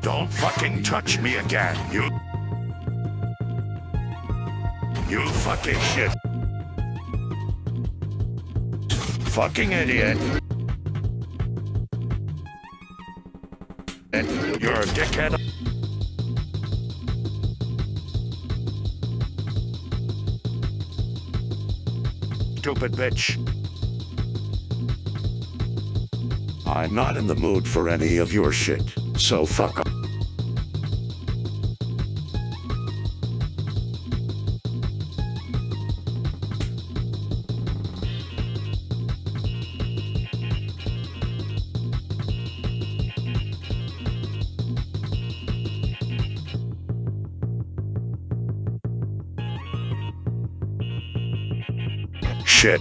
Don't fucking touch me again, you fucking shit. Fucking idiot. You're a dickhead. Stupid bitch. I'm not in the mood for any of your shit, so fuck off. Shit.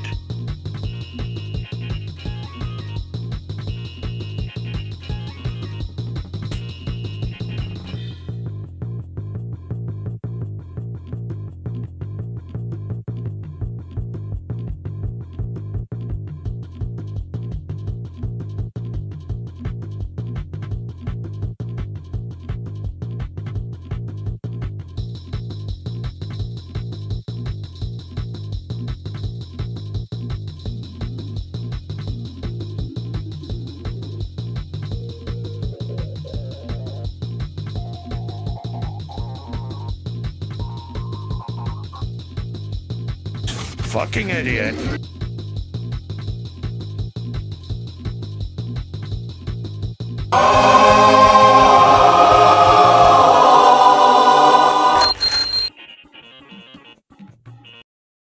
Fucking idiot. Oh!